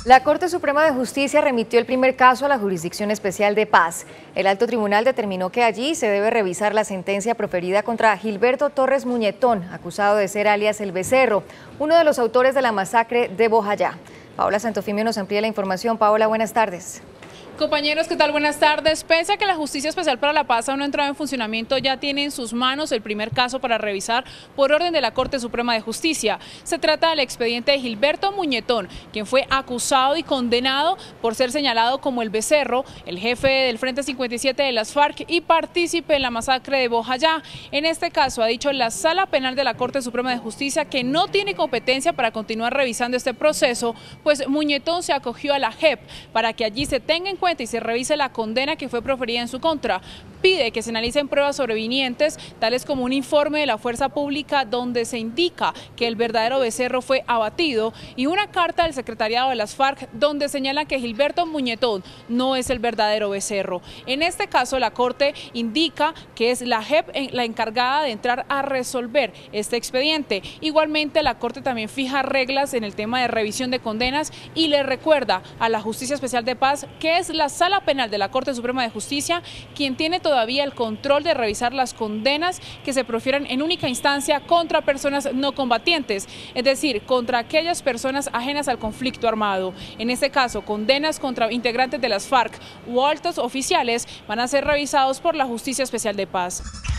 La Corte Suprema de Justicia remitió el primer caso a la Jurisdicción Especial de Paz. El Alto Tribunal determinó que allí se debe revisar la sentencia proferida contra Gilberto Torres Muñetón, acusado de ser alias El Becerro, uno de los autores de la masacre de Bojayá. Paola Santofimio nos amplía la información. Paola, buenas tardes. Compañeros, ¿qué tal? Buenas tardes. Pese a que la Justicia Especial para la Paz aún no ha entrado en funcionamiento, ya tiene en sus manos el primer caso para revisar por orden de la Corte Suprema de Justicia. Se trata del expediente de Gilberto Muñetón, quien fue acusado y condenado por ser señalado como El Becerro, el jefe del Frente 57 de las FARC y partícipe en la masacre de Bojayá. En este caso, ha dicho la Sala Penal de la Corte Suprema de Justicia que no tiene competencia para continuar revisando este proceso, pues Muñetón se acogió a la JEP para que allí se tenga en cuenta y se revise la condena que fue proferida en su contra. Pide que se analicen pruebas sobrevinientes, tales como un informe de la Fuerza Pública donde se indica que el verdadero Becerro fue abatido y una carta del secretariado de las FARC donde señala que Gilberto Muñetón no es el verdadero Becerro. En este caso, la Corte indica que es la JEP la encargada de entrar a resolver este expediente. Igualmente, la Corte también fija reglas en el tema de revisión de condenas y le recuerda a la Justicia Especial de Paz que es la Sala Penal de la Corte Suprema de Justicia quien tiene todavía el control de revisar las condenas que se profieran en única instancia contra personas no combatientes, es decir, contra aquellas personas ajenas al conflicto armado. En este caso, condenas contra integrantes de las FARC u altos oficiales van a ser revisados por la Justicia Especial de Paz.